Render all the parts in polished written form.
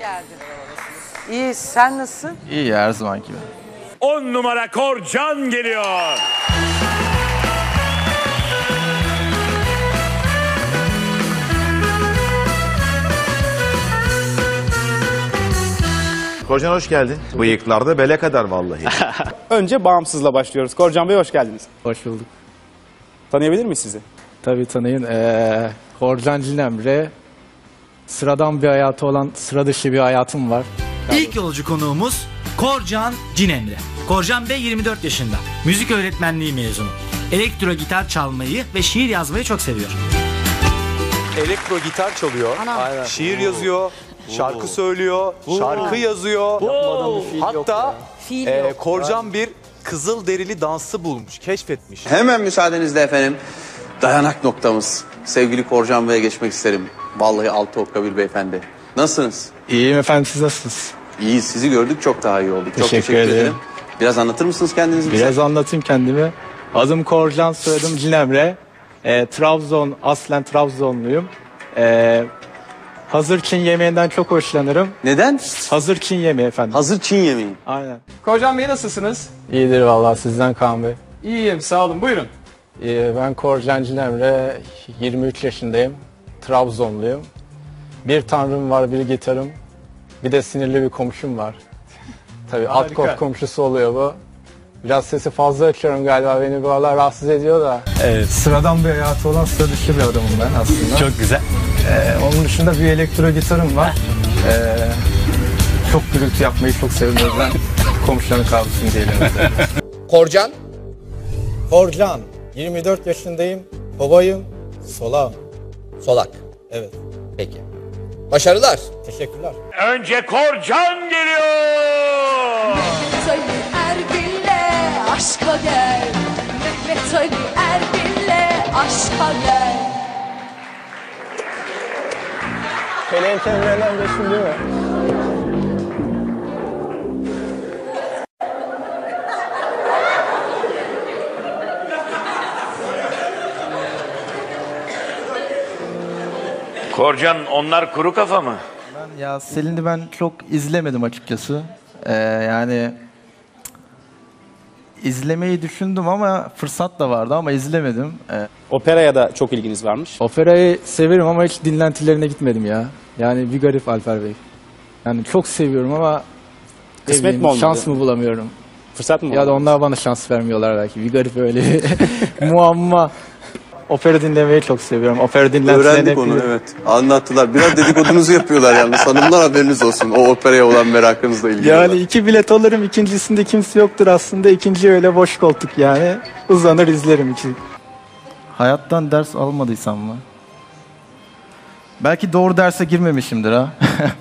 geldin. İyi, sen nasılsın? İyi her zaman gibi. 10 numara Korcan geliyor. Korcan hoş geldin. Bıyıklarda bele kadar vallahi. Önce bağımsızla başlıyoruz. Korcan Bey hoş geldiniz. Hoş bulduk. Tanıyabilir miyiz sizi? Tabii tanıyın. Korcan Cinemre. Sıradan bir hayatı olan sıra dışı bir hayatım var. İlk yolcu konuğumuz Korcan Cinemre. Korcan Bey 24 yaşında. Müzik öğretmenliği mezunu. Elektro gitar çalmayı ve şiir yazmayı çok seviyor. Elektro gitar çalıyor. Aynen. Şiir yazıyor. Şarkı söylüyor. Şarkı yazıyor. Hatta Korcan bir kızıl derili dansı bulmuş, keşfetmiş. Hemen müsaadenizle efendim. Dayanak noktamız. Sevgili Korcan Bey'e geçmek isterim. Vallahi altı okka bir beyefendi. Nasılsınız? İyiyim efendim, siz nasılsınız? İyi, sizi gördük çok daha iyi olduk. Çok Teşekkür ederim. Biraz anlatır mısınız kendinizi bize? Biraz anlatayım kendimi. Adım Korcan, soyadım Cinemre. Trabzon, aslen Trabzonluyum. Hazır Çin yemeğinden çok hoşlanırım. Neden? Hazır Çin yemeği efendim. Hazır Çin yemeği. Aynen. Korcan Bey nasılsınız? İyidir vallahi, sizden Kaan Bey. İyiyim, sağ olun. Buyurun. Ben Korcan Cinemre, 23 yaşındayım. Trabzonluyum. Bir tanrım var, bir gitarım. Bir de sinirli bir komşum var. Tabii alt kot komşusu oluyor bu. Biraz sesi fazla açıyorum galiba, beni bu aralar rahatsız ediyor da. Evet. Sıradan bir hayatı olan sıra dışı bir adamım ben aslında. Çok güzel. Onun dışında bir elektro gitarım var. Çok gürültü yapmayı çok seviyorum, o yüzden komşuların kavgasını diyelim. Korcan. Korcan, 24 yaşındayım, babayım, solağım. Solak. Evet, Peki. Başarılar. teşekkürler. Önce Korcan geliyor. Mehmet Ali Erbil'le aşka gel. Mehmet Ali Erbil'le aşka gel. Peleğin temelinden geçtin değil mi? Korcan, onlar kuru kafa mı? Ya Selin'i ben çok izlemedim açıkçası. Yani izlemeyi düşündüm ama fırsat da vardı ama izlemedim. Operaya da çok ilginiz varmış. Operayı severim ama hiç dinlentilerine gitmedim ya. Yani bir garip Alper Bey. Yani çok seviyorum ama Kısmet mi olmadı? şans mı bulamıyorum? Fırsat mı Ya da oldu? onlar bana şans vermiyorlar belki. Bir garip öyle muamma. Opera dinlemeyi çok seviyorum. Opera dinlentilerine Öğrendik onu, evet. Anlattılar. Biraz dedikodunuzu yapıyorlar yalnız. Hanımlar haberiniz olsun. O operaya olan merakınızla ilgili. Yani 2 bilet alırım, ikincisinde kimse yoktur aslında. İkinci öyle boş koltuk yani. Uzanır izlerim için. Hayattan ders almadıysam mı? Belki doğru derse girmemişimdir ha.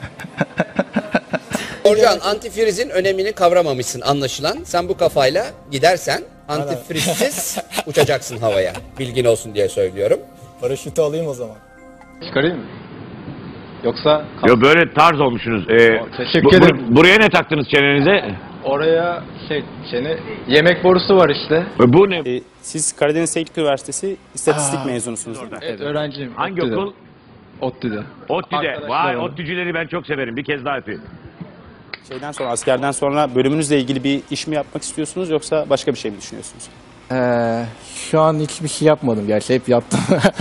Korcan, antifrizin önemini kavramamışsın anlaşılan. Sen bu kafayla gidersen antifrizsiz uçacaksın havaya. Bilgin olsun diye söylüyorum. Paraşütü alayım o zaman. Çıkarayım mı? Yoksa... Yo, böyle tarz olmuşsunuz. Teşekkür ederim. Buraya ne taktınız çenenize? Oraya çene... Yemek borusu var işte. Bu ne? Siz Karadeniz Teknik Üniversitesi istatistik mezunusunuz değil mi? Evet, öğrenciyim. Hangi okul? ODTÜ'de. ODTÜ'de. Vay, ODTÜ'cüleri ben çok severim. Bir kez daha yapayım. Şeyden sonra, askerden sonra bölümünüzle ilgili bir iş mi yapmak istiyorsunuz yoksa başka bir şey mi düşünüyorsunuz? Şu an hiçbir şey yapmadım gerçi, hep yattım.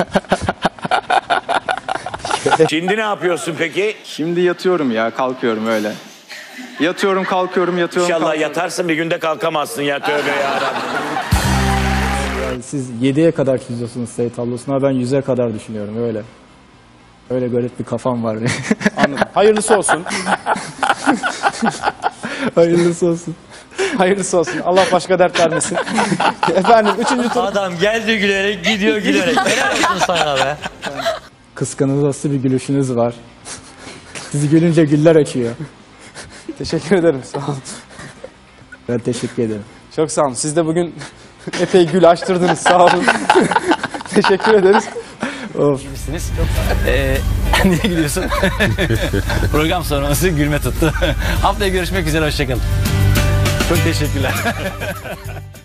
Şimdi ne yapıyorsun peki? Şimdi yatıyorum ya, kalkıyorum öyle. Yatıyorum, kalkıyorum, yatıyorum, İnşallah kalkıyorum. yatarsın, bir günde kalkamazsın ya, tövbe yarabbim. Yani siz 7'ye kadar çiziyorsunuz sayı tablosuna, ben 100'e kadar düşünüyorum öyle. Öyle garip bir kafam var. Anladım. Hayırlısı olsun. Hayırlısı olsun. Hayırlısı olsun. Allah başka dert vermesin. Efendim 3. tur. Adam geldi gülerek gidiyor gülerek. Helal olsun sana be. Kıskanılası bir gülüşünüz var. Sizi gülünce güller açıyor. Teşekkür ederim. Sağ olun. Ben teşekkür ederim. Çok sağ olun. Siz de bugün epey gül açtırdınız. Sağ olun. Teşekkür ederiz. Of. Niye gülüyorsun? Program sonrası gülme tuttu. Haftaya görüşmek üzere, hoşçakalın. Çok teşekkürler.